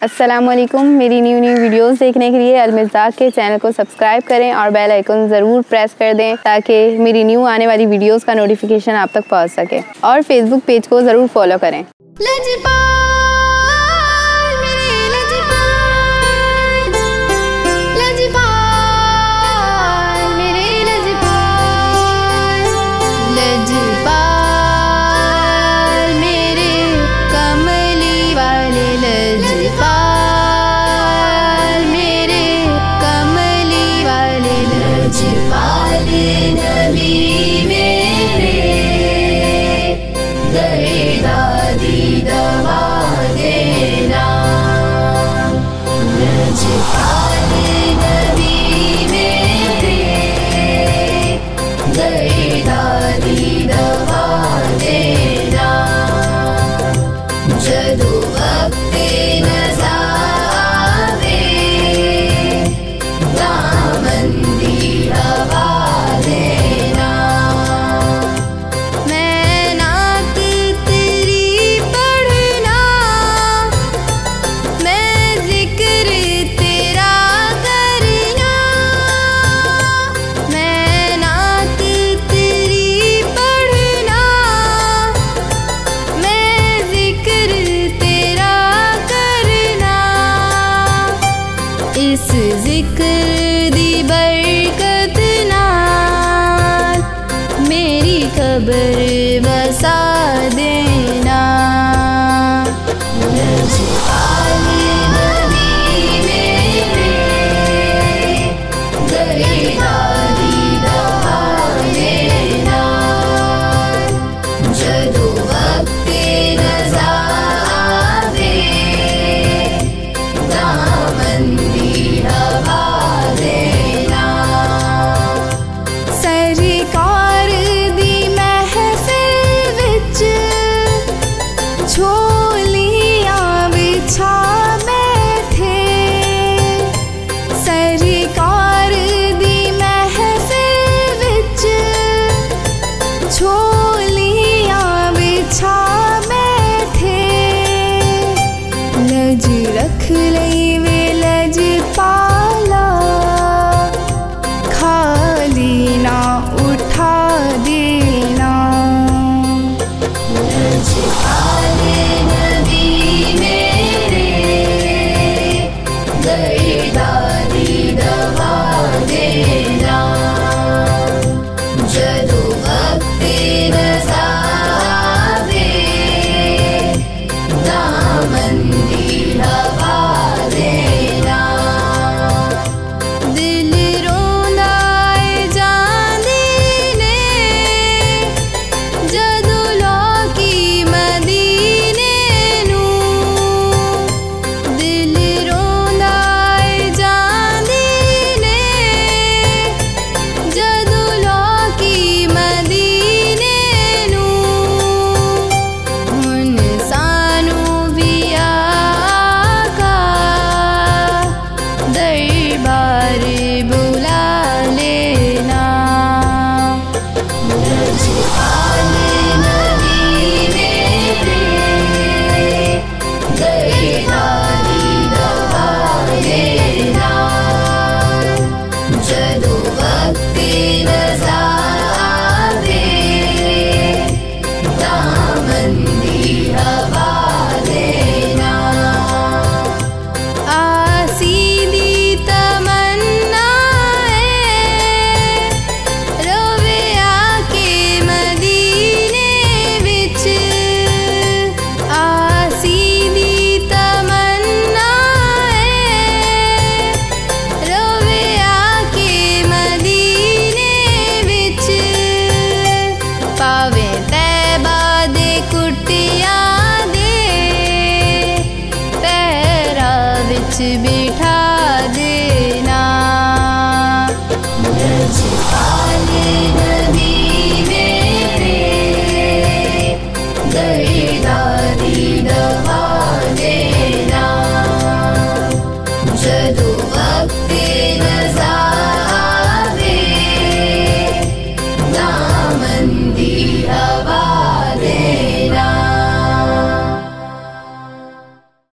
अस्सलामुअलैकुम। मेरी new videos देखने के लिए अलमिज़ाक के चैनल को सब्सक्राइब करें और बेल आइकन ज़रूर प्रेस कर दें ताकि मेरी न्यू आने वाली वीडियोस का नोटिफिकेशन आप तक पहुंच सके। और फेसबुक पेज को ज़रूर फॉलो करें। इस जिक्र दी बरकत नाल मेरी कब्र बसा देना। रख लई वे लज पाला, खाली ना उठा देना। लज पाले नबी मेरे, दर्दारी दवा देना। जदू वक्त रज़ा आवे, दामन to be